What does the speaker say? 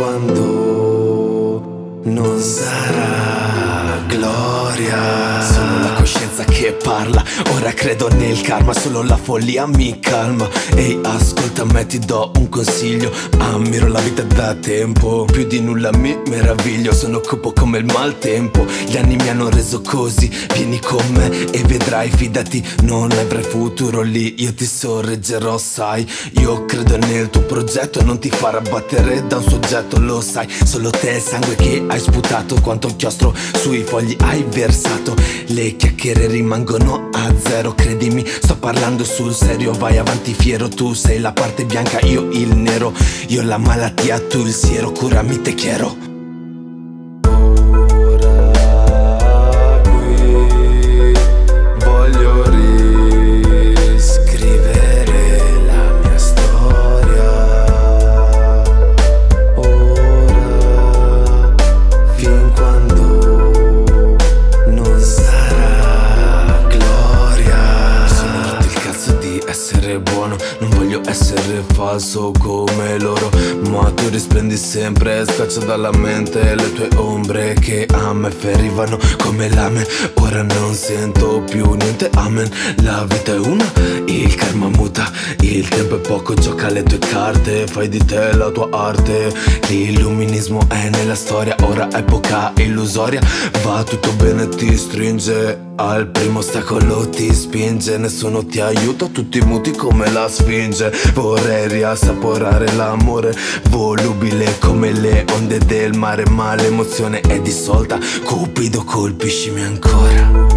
quando non sarà gloria. Sono la coscienza che parla, ora credo nel karma, solo la follia mi calma. Ehi, ascolta me, ti do un consiglio, ammiro la vita da tempo, più di nulla mi meraviglio, sono cupo come il maltempo, gli anni mi hanno reso così, vieni con me e vedrai, fidati, non avrai futuro lì, io ti sorreggerò, sai, io credo nel tuo progetto, non ti farà battere da un soggetto, lo sai, solo te il sangue che hai sputato, quanto inchiostro sui fogli hai versato, le chiacchiere rimangono a zero, credimi, sto parlando sul serio, vai avanti fiero, tu sei la parte bianca, io il nero, io la malattia, tu il siero, curami te quiero. Buono, non voglio essere falso come loro, ma tu risplendi sempre, scaccia dalla mente le tue ombre che a me ferivano come lame. Ora non sento più niente, amen. La vita è una, il karma muta, il tempo è poco, gioca le tue carte, fai di te la tua arte. L'illuminismo è nella storia, ora epoca illusoria, va tutto bene, ti stringe, al primo ostacolo ti spinge, nessuno ti aiuta, tutti muti come la sfinge. Vorrei riassaporare l'amore, volubile come le onde del mare, ma l'emozione è dissolta, Cupido colpiscimi ancora.